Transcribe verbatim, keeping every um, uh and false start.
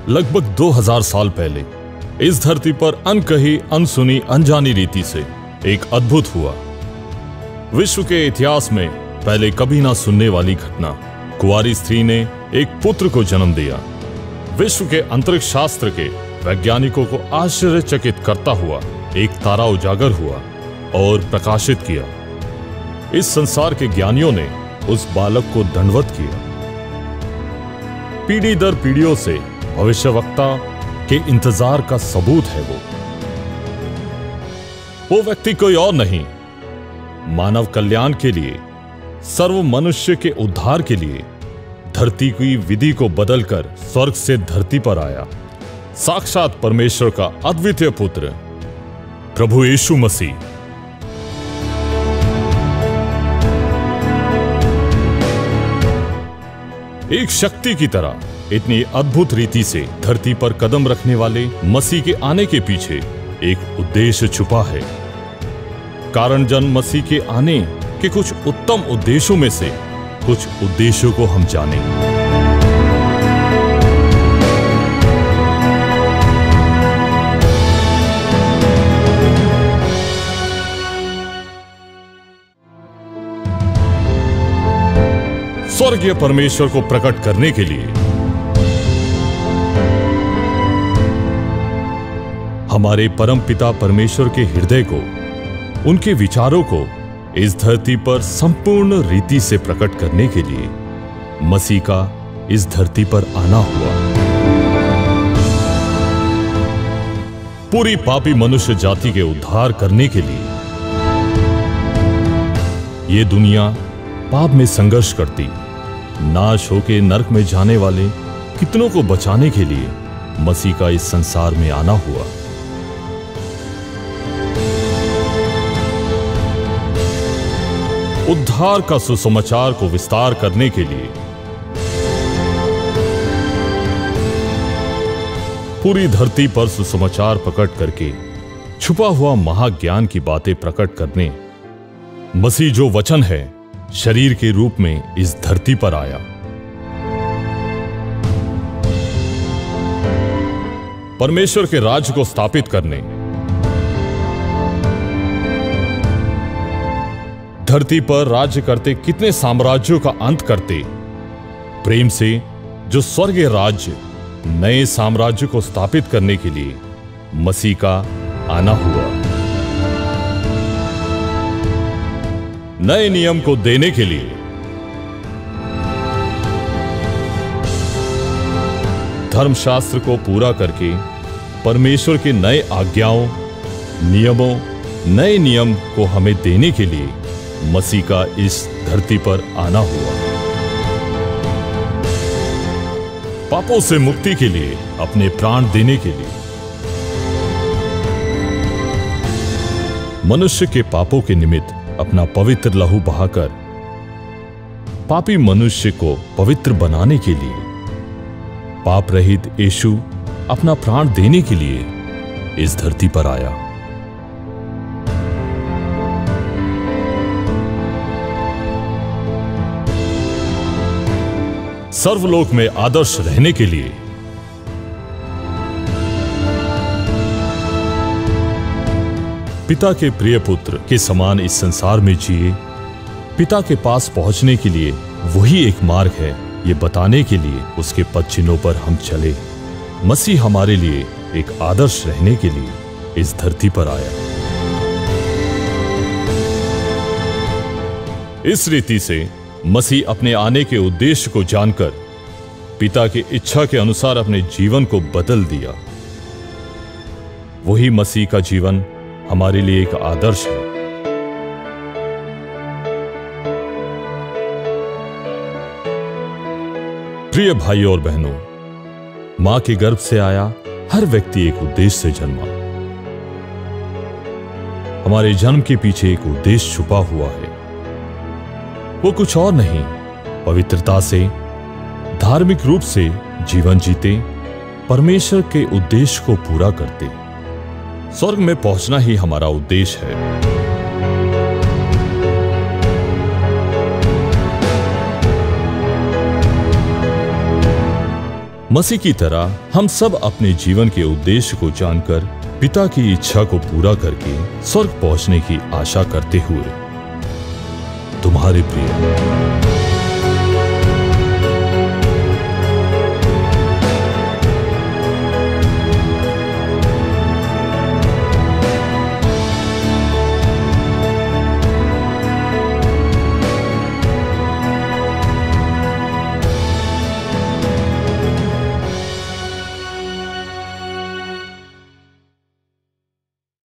लगभग दो हज़ार साल पहले इस धरती पर अनकही, अनसुनी, अनजानी रीति से एक अद्भुत हुआ। विश्व के इतिहास में पहले कभी ना सुनने वाली घटना। कुंवारी स्त्री ने एक पुत्र को जन्म दिया। विश्व के अंतरिक्ष शास्त्र के वैज्ञानिकों को आश्चर्यचकित करता हुआ एक तारा उजागर हुआ और प्रकाशित किया। इस संसार के ज्ञानियों ने उस बालक को दंडवत किया। पीढ़ी दर पीढ़ियों से भविष्यवक्ता के इंतजार का सबूत है वो वो व्यक्ति कोई और नहीं, मानव कल्याण के लिए, सर्व मनुष्य के उद्धार के लिए धरती की विधि को बदलकर स्वर्ग से धरती पर आया। साक्षात परमेश्वर का अद्वितीय पुत्र प्रभु यीशु मसीह। एक शक्ति की तरह इतनी अद्भुत रीति से धरती पर कदम रखने वाले मसीह के आने के पीछे एक उद्देश्य छुपा है। कारण जन मसीह के आने के कुछ उत्तम उद्देश्यों में से कुछ उद्देश्यों को हम जानें। स्वर्गीय परमेश्वर को प्रकट करने के लिए हमारे परम पिता परमेश्वर के हृदय को, उनके विचारों को इस धरती पर संपूर्ण रीति से प्रकट करने के लिए मसीह का इस धरती पर आना हुआ। पूरी पापी मनुष्य जाति के उद्धार करने के लिए यह दुनिया पाप में संघर्ष करती, नाश होके नरक में जाने वाले कितनों को बचाने के लिए मसीह का इस संसार में आना हुआ। उद्धार का सुसमाचार को विस्तार करने के लिए पूरी धरती पर सुसमाचार प्रकट करके छुपा हुआ महाज्ञान की बातें प्रकट करने मसीह जो वचन है शरीर के रूप में इस धरती पर आया। परमेश्वर के राज्य को स्थापित करने, धरती पर राज्य करते कितने साम्राज्यों का अंत करते, प्रेम से जो स्वर्गीय राज्य, नए साम्राज्य को स्थापित करने के लिए मसीह का आना हुआ। नए नियम को देने के लिए, धर्मशास्त्र को पूरा करके परमेश्वर के नए आज्ञाओं, नियमों, नए नियम को हमें देने के लिए मसीह का इस धरती पर आना हुआ। पापों से मुक्ति के लिए, अपने प्राण देने के लिए, मनुष्य के पापों के निमित्त अपना पवित्र लहू बहाकर पापी मनुष्य को पवित्र बनाने के लिए, पाप रहित यीशु अपना प्राण देने के लिए इस धरती पर आया। सर्वलोक में आदर्श रहने के लिए, पिता के प्रिय पुत्र के समान इस संसार में जिए, पिता के पास पहुंचने के लिए वही एक मार्ग है, ये बताने के लिए उसके पद चिन्हों पर हम चले। मसीह हमारे लिए एक आदर्श रहने के लिए इस धरती पर आया। इस रीति से मसीह अपने आने के उद्देश्य को जानकर पिता की इच्छा के अनुसार अपने जीवन को बदल दिया। वही मसीह का जीवन हमारे लिए एक आदर्श है। प्रिय भाइयों और बहनों, मां के गर्भ से आया हर व्यक्ति एक उद्देश्य से जन्मा। हमारे जन्म के पीछे एक उद्देश्य छुपा हुआ है। वो कुछ और नहीं, पवित्रता से, धार्मिक रूप से जीवन जीते, परमेश्वर के उद्देश्य को पूरा करते। स्वर्ग में पहुंचना ही हमारा उद्देश्य है। मसीह की तरह हम सब अपने जीवन के उद्देश्य को जानकर पिता की इच्छा को पूरा करके स्वर्ग पहुंचने की आशा करते हुए तुम्हारे प्रिय